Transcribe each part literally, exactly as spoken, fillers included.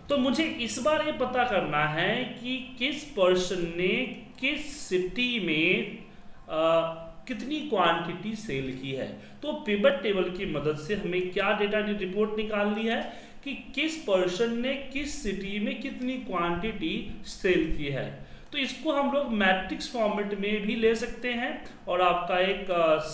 तो मुझे इस बार ये पता करना है कि किस पर्सन ने किस सिटी में आ, कितनी क्वांटिटी सेल की है। तो पिवट टेबल की मदद से हमें क्या डेटा रिपोर्ट निकालनी है कि किस पर्सन ने किस सिटी में कितनी क्वांटिटी सेल की है। तो इसको हम लोग मैट्रिक्स फॉर्मेट में भी ले सकते हैं और आपका एक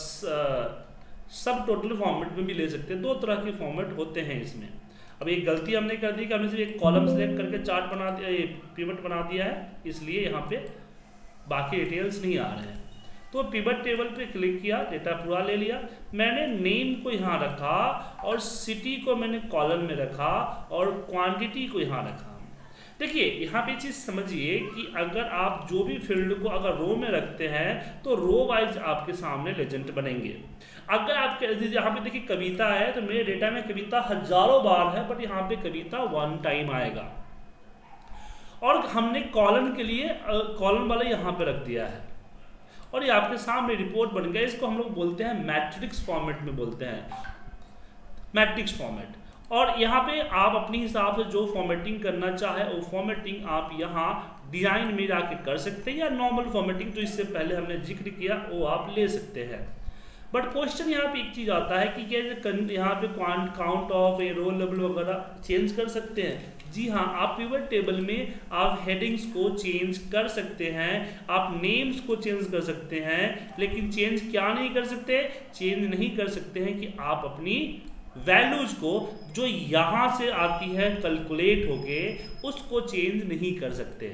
सब टोटल फॉर्मेट में भी ले सकते हैं। दो तरह के फॉर्मेट होते हैं इसमें। अब एक गलती हमने कर दी कि हमने सिर्फ एक कॉलम सेलेक्ट करके चार्ट बना दिया, ये पिवट बना दिया है, इसलिए यहाँ पे बाकी डिटेल्स नहीं आ रहे हैं। तो पिवट टेबल पे क्लिक किया, डेटा पूरा ले लिया, मैंने नेम को यहाँ रखा और सिटी को मैंने कॉलम में रखा और क्वांटिटी को यहाँ रखा। देखिए यहाँ पे चीज़ समझिए कि अगर आप जो भी फील्ड को अगर रो में रखते हैं तो रो वाइज आपके सामने लेजेंड बनेंगे। अगर आपके यहाँ पे देखिए कविता है तो मेरे डेटा में कविता हजारों बार है, बट यहाँ पे कविता वन टाइम आएगा। और हमने कॉलम के लिए कॉलम वाला यहाँ पे रख दिया है और ये आपके सामने रिपोर्ट बन गया। इसको हम लोग बोलते हैं मैट्रिक्स फॉर्मेट में बोलते हैं, मैट्रिक्स फॉर्मेट। और यहाँ पे आप अपने हिसाब से जो फॉर्मेटिंग करना चाहे वो फॉर्मेटिंग आप यहाँ डिजाइन में जाके कर सकते हैं, या नॉर्मल फॉर्मेटिंग जो इससे पहले हमने जिक्र किया वो आप ले सकते हैं। बट क्वेश्चन यहाँ पे एक चीज़ आता है कि क्या यहाँ पे quant count of a row लेवल वगैरह चेंज कर सकते हैं। जी हाँ, आप पिवट टेबल में आप हेडिंग्स को चेंज कर सकते हैं, आप नेम्स को चेंज कर सकते हैं, लेकिन चेंज क्या नहीं कर सकते, चेंज नहीं कर सकते हैं कि आप अपनी वैल्यूज को जो यहां से आती है कैलकुलेट होके उसको चेंज नहीं कर सकते।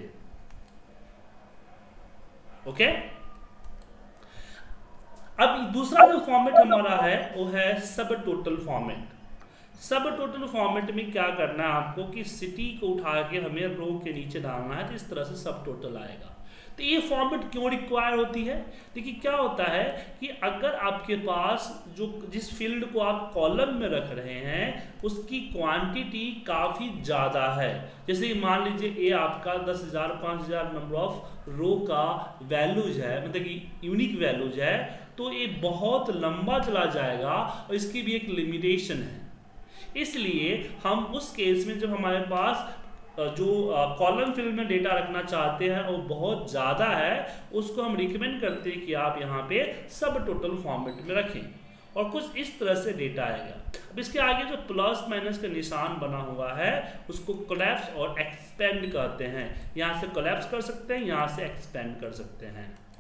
ओके, अब दूसरा जो फॉर्मेट हमारा है वो है subtotal format. Subtotal format में क्या करना है आपको कि सिटी को उठा के हमें रो के नीचे डालना है, तो इस तरह से सब टोटल आएगा। तो ये फॉर्मेट क्यों रिक्वायर होती है? देखिए क्या होता है कि अगर आपके पास जो जिस फील्ड को आप कॉलम में रख रहे हैं उसकी क्वांटिटी काफ़ी ज़्यादा है, जैसे मान लीजिए ये आपका दस हज़ार पाँच हज़ार नंबर ऑफ रो का वैल्यूज है, मतलब कि यूनिक वैल्यूज है, तो ये बहुत लंबा चला जाएगा और इसकी भी एक लिमिटेशन है। इसलिए हम उस केस में जब हमारे पास जो कॉलम फील्ड में डेटा रखना चाहते हैं वो बहुत ज़्यादा है, उसको हम रिकमेंड करते हैं कि आप यहाँ पे सब टोटल फॉर्मेट में रखें और कुछ इस तरह से डेटा आएगा। अब इसके आगे जो प्लस माइनस का निशान बना हुआ है उसको कोलैप्स और एक्सपेंड कहते हैं। यहाँ से कोलैप्स कर सकते हैं, यहाँ से एक्सपेंड कर सकते हैं।